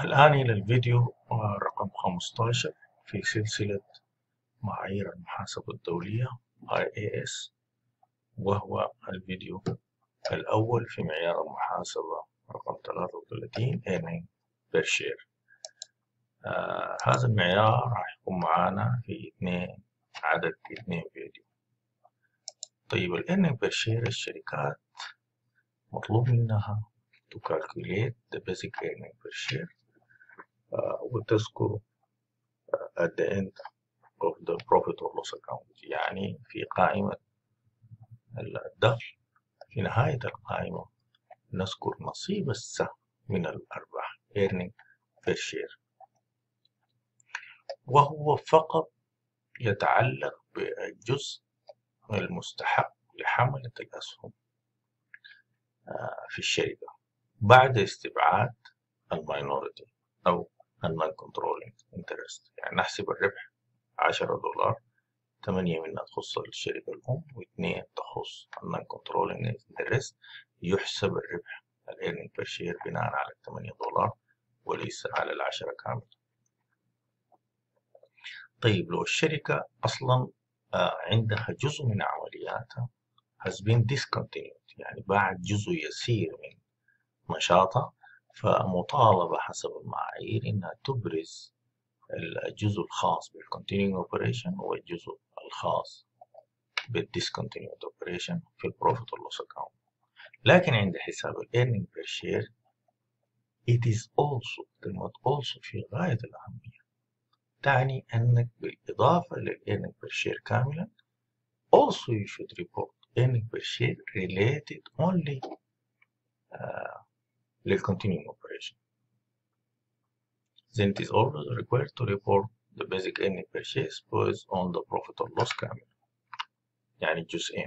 الآن إلى الفيديو رقم 15 في سلسلة معايير المحاسبة الدولية IAS، وهو الفيديو الأول في معيار المحاسبة رقم 33 Earning per Share. هذا المعيار راح يكون معانا في عدد 2 فيديو. طيب ال Earning per Share الشركات مطلوب منها to calculate the basic earning per share وتذكر at the end of the profit or loss account، يعني في قائمة الدخل في نهاية القائمة نذكر نصيب السهم من الأرباح earning per share، وهو فقط يتعلق بالجزء المستحق لحملة الأسهم في الشركة بعد استبعاد الماينورتي أو non controlling interest. يعني نحسب الربح 10 دولار، 8 منها تخص الشركة الأم و2 تخص non controlling interest، يحسب الربح earning per share بناء على 8 دولار وليس على 10 كامل. طيب لو الشركة أصلا عندها جزء من عملياتها has been discontinued، يعني بعد جزء يسير من نشاطها، فمطالبة حسب المعايير إنها تبرز الجزء الخاص بالcontinuing operation والجزء الخاص بالdiscontinued operation في profit or loss account. لكن عند حساب earning per share it is also كلمة also في غاية الأهمية، تعني أنك بالإضافة earning per share كاملا also you should report earning per share related only للcontinuing operation. Then it is always required to report the basic earning per share based on the profit or loss كامل، يعني جزئين.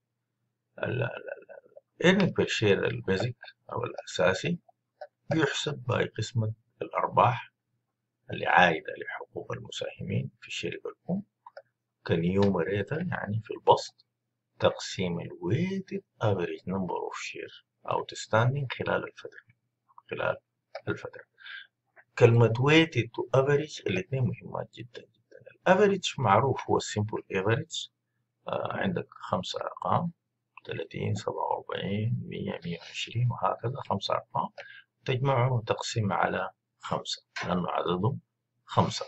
earning per share البيزك أو الأساسي يحسب بقسمة الأرباح اللي عائدة لحقوق المساهمين في الشركة الأم كنيوميريتر، يعني في البسط تقسيم ال weighted average number of share outstanding خلال الفترة. كلمة weighted to average الاثنين مهمات جدا جدا. الافريج معروف هو السيمبل افريج، عندك 5 أرقام 30 47 100 120 وهكذا، 5 أرقام تجمعهم وتقسم على 5 لأنه عددهم 5.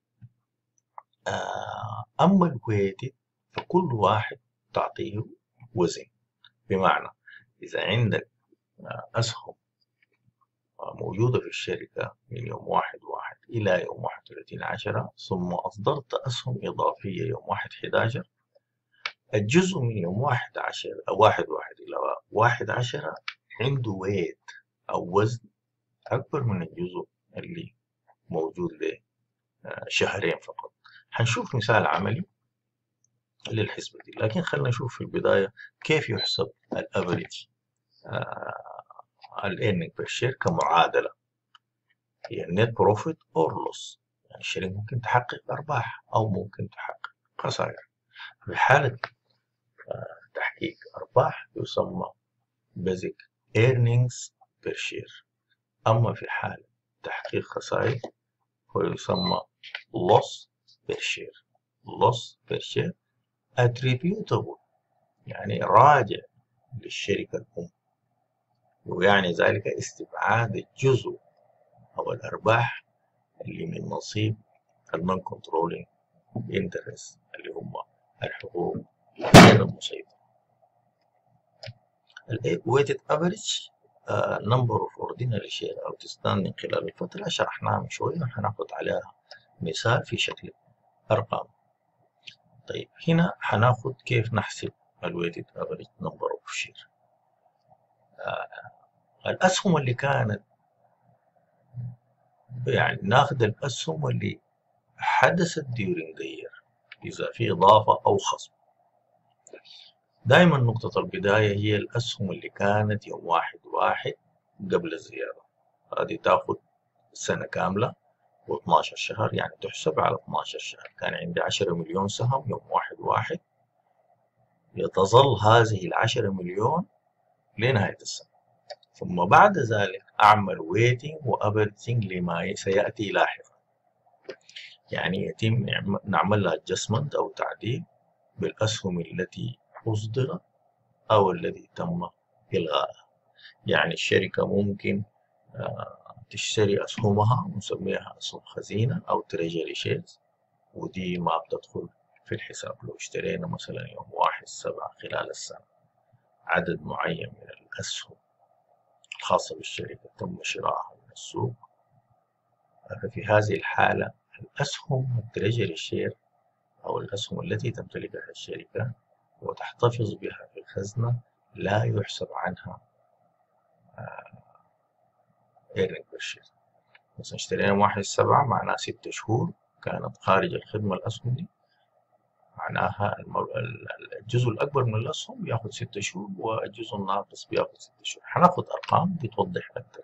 أما الويتد فكل واحد تعطيه وزن، بمعنى إذا عندك أسهم موجودة في الشركة من يوم 1/1 إلى يوم 31/10 ثم أصدرت أسهم إضافية يوم 1/11، الجزء من يوم 1/10 أو 1/1 إلى 1/10 عنده ويت أو وزن أكبر من الجزء اللي موجود لشهرين فقط. هنشوف مثال عملي للحسبة دي، لكن خلينا نشوف في البداية كيف يحسب الأفريج الإيرنينج بير شير كمعادلة، هي النت بروفيت أور لوس، يعني الشركة ممكن تحقق أرباح أو ممكن تحقق خسائر. في حالة تحقيق أرباح يسمى basic earnings per share، أما في حالة تحقيق خسائر هو يسمى loss per share. loss per share attributable، يعني راجع للشركة الأم، ويعني ذلك استبعاد الجزء أو الأرباح اللي من نصيب non controlling interest اللي هم الحقوق غير المسيطرة. weighted average number of ordinary share outstanding خلال الفترة شرحناها من شوية وحناخد عليها مثال في شكل أرقام. طيب هنا حناخد كيف نحسب weighted average number of share. الأسهم اللي كانت، يعني ناخد الأسهم اللي حدثت during the year إذا في إضافة أو خصم. دائما نقطة البداية هي الأسهم اللي كانت يوم 1/1 قبل الزيادة، هذه تاخد سنة كاملة و12 شهر، يعني تحسب على 12 شهر. كان عندي 10 مليون سهم يوم 1/1، يتظل هذه ال10 مليون لنهاية السنة، ثم بعد ذلك أعمل ويتنج وأبريتنج لما سيأتي لاحقا. يعني يتم نعمل لها adjustment أو تعديل بالأسهم التي أصدرت أو الذي تم إلغائها. يعني الشركة ممكن تشتري أسهمها ونسميها أسهم خزينة أو تريجري شيرز، ودي ما بتدخل في الحساب. لو اشترينا مثلا يوم 1/7 خلال السنة عدد معين من الأسهم الخاصة بالشركة تم شرائها من السوق، ففي هذه الحالة الأسهم التريجري شير أو الأسهم التي تمتلكها الشركة وتحتفظ بها في الخزنة لا يحسب عنها earning per share. مثلا اشترينا 1/7 معناها 6 شهور كانت خارج الخدمة الأسهم دي، معناها الجزء الأكبر من الأسهم بياخد 6 شهور والجزء الناقص بياخد 6 شهور. هناخد أرقام بتوضح أكتر.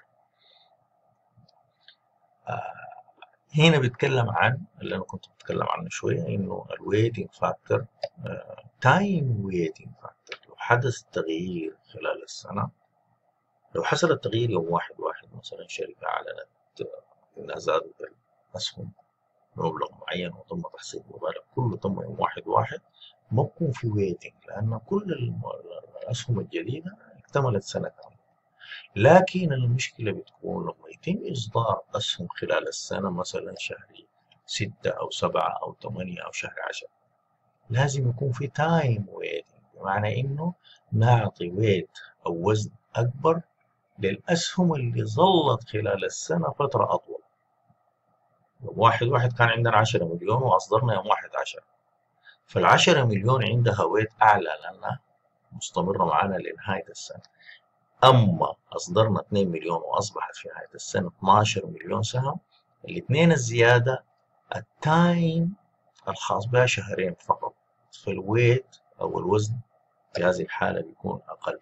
هنا بيتكلم عن اللي أنا كنت بتكلم عنه شوية، إنه الويتنج فاكتور تايم ويتنج فاكتور. لو حدث تغيير خلال السنة، لو حصل التغيير يوم 1/1 مثلا شركة أعلنت إنها زادت الأسهم بمبلغ معين وتم تحصيل المبالغ كله تم يوم 1/1، ما بكون في ويتنج لأن كل الأسهم الجديدة اكتملت سنة كاملة. لكن المشكلة بتكون لما يتم إصدار أسهم خلال السنة مثلا شهر 6 أو 7 أو 8 أو شهر 10، لازم يكون في تايم ويتنج، بمعنى إنه نعطي ويت أو وزن أكبر للأسهم اللي ظلت خلال السنة فترة أطول. يوم 1/1 كان عندنا 10 مليون وأصدرنا يوم 1/10، فال10 مليون عندها ويت أعلى لأنها مستمرة معانا لنهاية السنة. أما أصدرنا 2 مليون وأصبحت في نهاية السنة 12 مليون سهم، الاثنين الزيادة التايم الخاص بها شهرين فقط، فالويت أو الوزن في هذه الحالة بيكون أقل.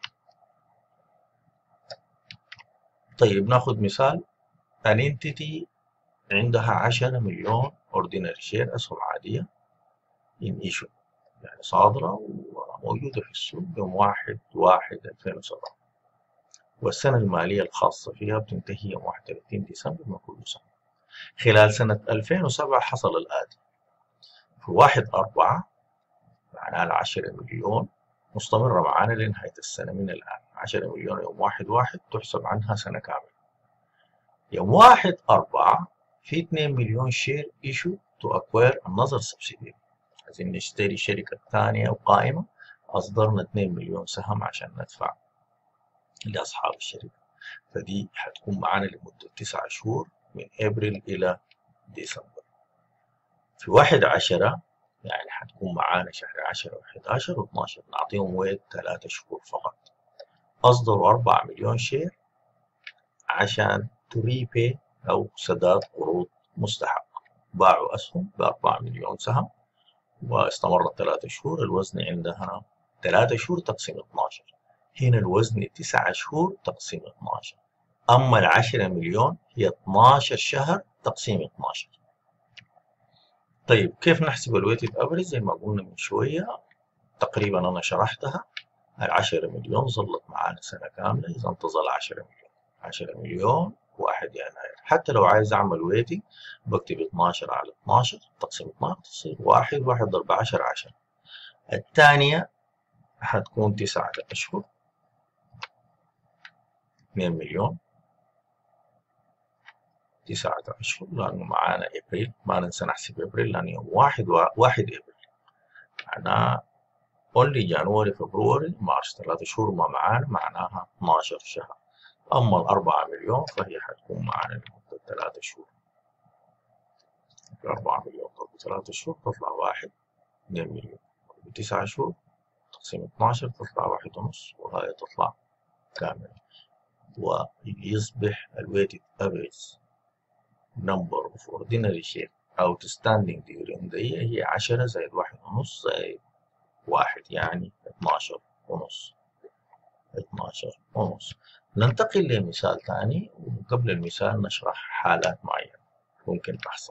طيب ناخد مثال، الانتيتي عندها 10 مليون اوردينري شير أسهم عادية in issue، يعني صادرة وموجودة في السوق يوم 1/1/2007، والسنة المالية الخاصة فيها بتنتهي يوم 31 ديسمبر من كل سنة. خلال سنة 2007 حصل الآتي: في 1/4 معناها 10 مليون مستمرة معانا لنهاية السنة من الآن. 10 مليون يوم 1/1 تحسب عنها سنة كاملة. يوم 1/4 في 2 مليون شير ايشو تو اكوير النظر سبسيدي، عايزين نشتري شركة ثانية وقائمة، أصدرنا 2 مليون سهم عشان ندفع لأصحاب الشركة، فدي حتكون معانا لمدة 9 شهور من أبريل إلى ديسمبر. في 1/10 يعني حتكون معانا شهر 10 و11 و12، نعطيهم ويت 3 شهور فقط. أصدروا 4 مليون شير عشان تريبي أو سداد قروض مستحق، باعوا أسهم ب4 مليون سهم واستمرت 3 شهور. الوزن عندها 3 شهور تقسيم 12، هنا الوزن 9 شهور تقسيم 12، أما 10 مليون هي 12 شهر تقسيم 12. طيب كيف نحسب الويتد افريج؟ زي ما قلنا من شوية تقريبا أنا شرحتها. 10 مليون ظلت معانا سنة كاملة، إذا انتظر 10 مليون. 10 مليون 1 يناير. حتى لو عايز أعمل ويتنج بكتب 12 على 12 تقسيم 12 تصير 1 ضرب 10 10. الثانية هتكون 9 أشهر 2 مليون 9 أشهر، لأنه معانا إبريل، ما ننسى نحسب إبريل لأن يوم 1 إبريل معناها أونلي جانوري فبراير مارس، 3 شهور ما معانا معناها 12 شهر. أما ال4 مليون فهي حتكون معانا لمدة 3 شهور. 4 مليون ضرب 3 شهور تطلع 2 مليون، 9 شهور تقسيم 12 تطلع 1.5، وهي تطلع كاملة. ويصبح الويتد افريج نمبر اوف اوردينري شير outstanding during the year هي 10 زائد 1.5 زائد 1، يعني 12.5. 12.5. ننتقل لمثال ثاني، وقبل المثال نشرح حالات معينة ممكن تحصل.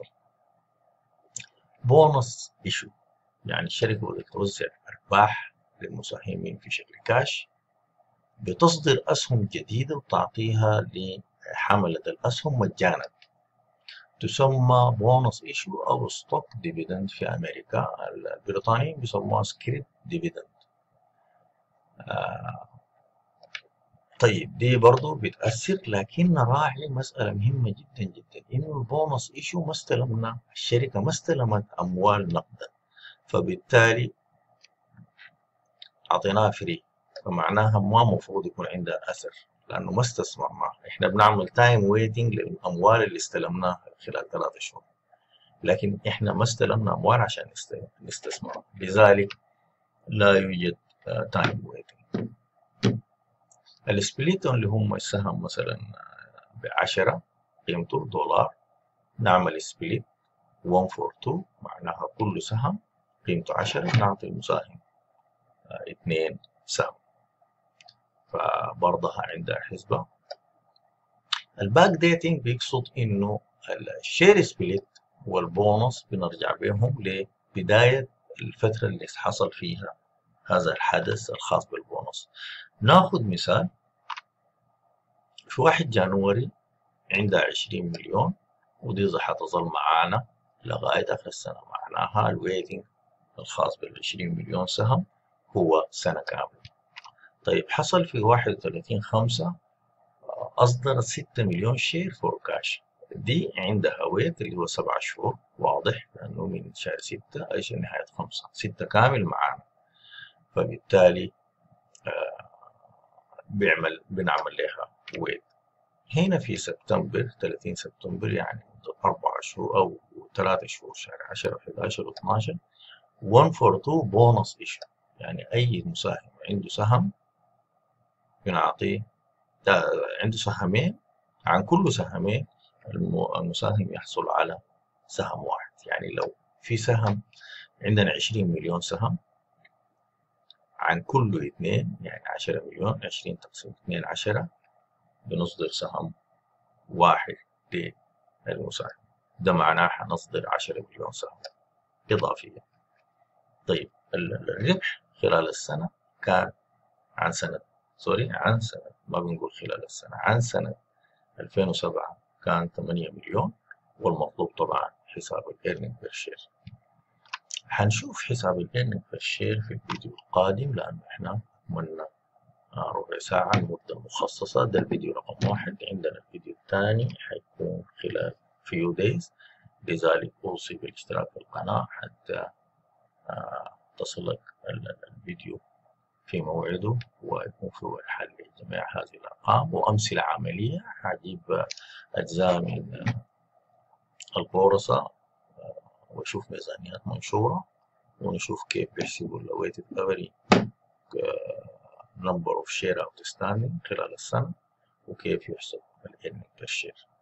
بونص ايشو، يعني الشركة بدها توزع أرباح للمساهمين في شكل كاش، بتصدر أسهم جديدة وتعطيها حملة الأسهم مجانا، تسمى بونص ايشو أو ستوك ديفيدند في أمريكا. البريطانيين بيسموها سكريب ديفيدند. طيب دي برضه بتأثر، لكن نراعي مسألة مهمة جدا جدا، إنه البونص ايشو ما استلمنا، الشركة ما استلمت أموال نقدا، فبالتالي أعطيناها فري، فمعناها ما مفروض يكون عندها أثر لأنه ما استثمرناها. إحنا بنعمل تايم ويتنج للأموال اللي استلمناها خلال 3 شهور، لكن إحنا ما استلمنا أموال عشان نستثمرها، لذلك لا يوجد تايم ويتنج. السبليت اللي هم السهم مثلا ب10 قيمته $، نعمل سبليت 1 for 2، معناها كل سهم قيمته 10 نعطي المساهم 2 سهم، فبرضها عندها حسبة. الباك ديتنج بيقصد انه الشير سبليت والبونص بنرجع بهم لبداية الفترة اللي حصل فيها هذا الحدث الخاص بالبونص. ناخذ مثال، في 1 جانوري عندها 20 مليون، ودي حتظل معانا لغاية آخر السنة، معناها الويتنج الخاص بال20 مليون سهم هو سنة كاملة. طيب حصل في 31/5 أصدرت 6 مليون شير فور كاش، دي عندها ويت اللي هو 7 شهور، واضح لأنه من شهر 6 أي نهاية 5 6 كامل معانا، فبالتالي بنعمل لها ويت. هنا في سبتمبر 30 سبتمبر يعني 4 شهور أو 3 شهور، شهر 10 و11 و12، 1 for 2 بونص ايشو، يعني أي مساهم عنده سهم بنعطيه، عنده سهمين، عن كل سهمين المساهم يحصل على سهم واحد. يعني لو في سهم عندنا 20 مليون سهم، عن كل 2 يعني 10 مليون، 20 تقسيم 2 10، بنصدر سهم واحد للمساهم، ده معناه حنصدر 10 مليون سهم إضافية. طيب الربح خلال السنة كان عن سنة ما بنقول خلال السنة، عن سنة 2007 كان 8 مليون، والمطلوب طبعا حساب الإيرنينج بير شير. حنشوف حساب الإيرنينج بير شير في الفيديو القادم، لأنه إحنا عملنا ربع ساعة المدة المخصصة، ده الفيديو رقم 1. عندنا الفيديو الثاني حيكون خلال few days، لذلك أوصي بالاشتراك في القناة حتى تصلك الفيديو في موعده ويكون فيه الحل لجميع هذه الأرقام وأمثلة عملية. هجيب أجزاء من البورصة وأشوف ميزانيات منشورة، ونشوف كيف بيحسبوا ال weighted average number of share outstanding خلال السنة، وكيف يحسب ال earning per share.